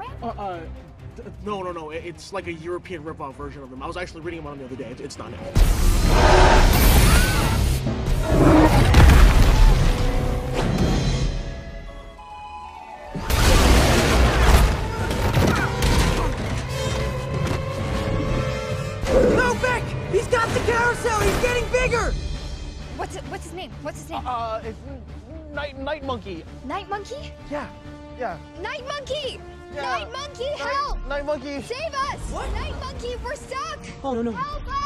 Spider-Man? No. It's like a European rip-off version of them. I was actually reading them on the other day. It's not it. No, Beck! He's got the carousel! He's getting bigger! What's his name? What's his name? It's Night Monkey. Night Monkey? Yeah. Night Monkey! Yeah. Night Monkey, help! Night Monkey. Save us! What? Night Monkey, we're stuck! Oh, no. Help us!